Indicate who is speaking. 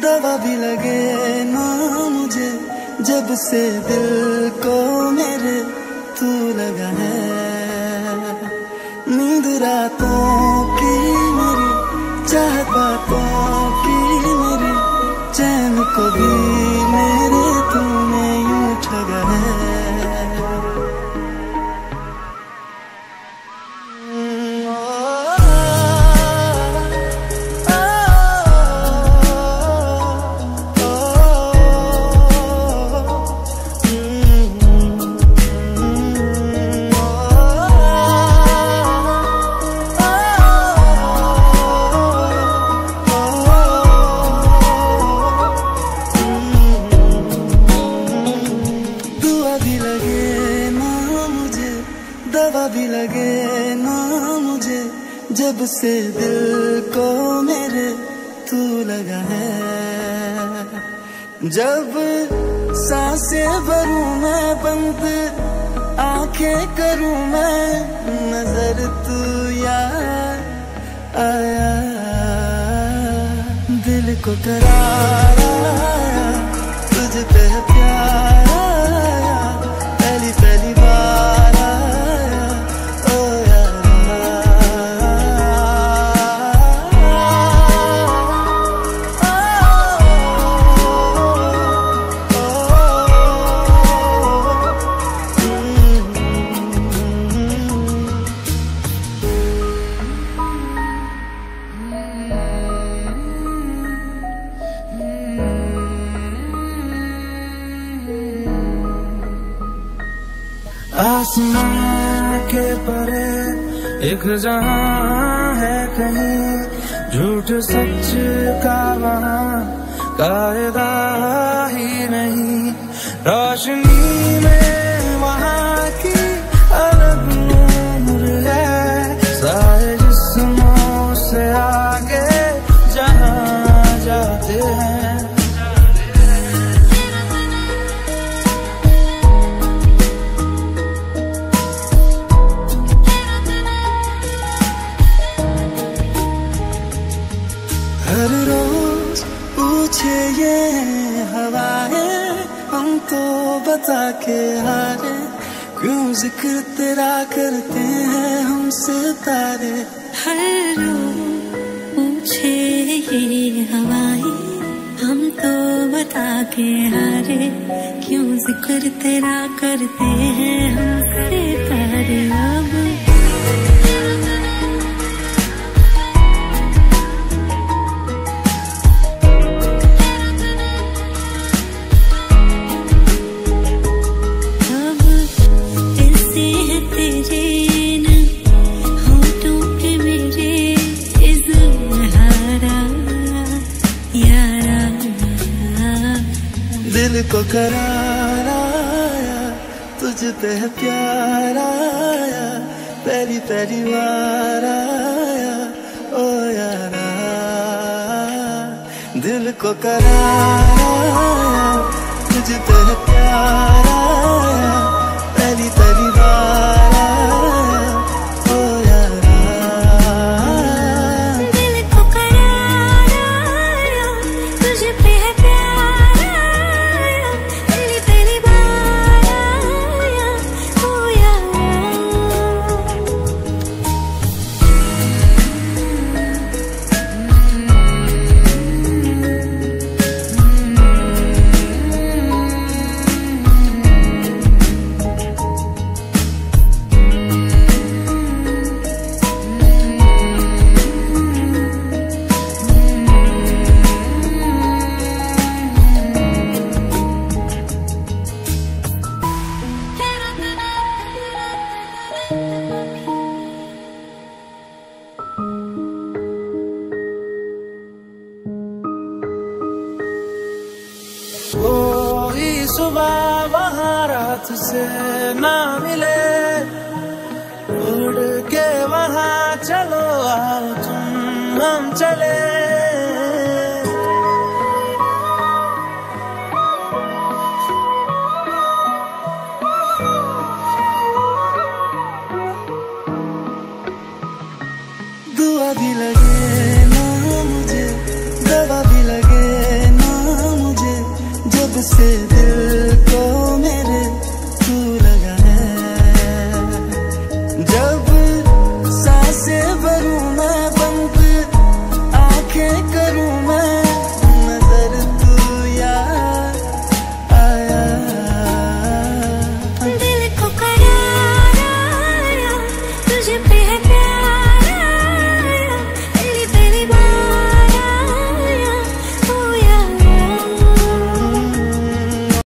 Speaker 1: दवा भी लगे ना मुझे, जब से दिल को मेरे तू लगा है। नींद रातों की मेरी, चाहत बातों की मेरी, चैन को भी मेरे तूने यूं ठगा है। दवा भी लगे ना मुझे, जब से दिल को मेरे तू लगा है। जब सांसें भरूं मैं बंद, आंखें करूं मैं नजर, तू यार आया। दिल को करार आया, तुझ पे प्यार आया, पहली पहली बार।
Speaker 2: आसमां के परे एक जहां है कहीं, झूठ सच का वहां कायदा ही नहीं। रोशनी में वहां की अलग नूर है, सारे जिस्मों से आगे जहां जाते हैं।
Speaker 1: हर रोज पूछे ये हवाएं, हम तो बता के हारे, क्यों जिक्र तेरा करते हैं हम सितारे।
Speaker 3: हर रोज पूछे ये हवाएं, हम तो बता के हारे, क्यों जिक्र तेरा करते हैं हम सितारे।
Speaker 1: दिल को करार आया, तुझ पे प्यार आया, पहली पहली बार आया ओ यारा। दिल को करार आया, तुझ पे प्यार आया, पहली पहली बार आया ओ यारा।
Speaker 3: दिल को करार आया, तुझ पे
Speaker 2: कोई सुबह वहाँ रात से ना मिले, उड़ के वहाँ चलो आओ तुम हम चले।
Speaker 1: दुआ भी लगे ना मुझे, दवा भी लगे ना से दिल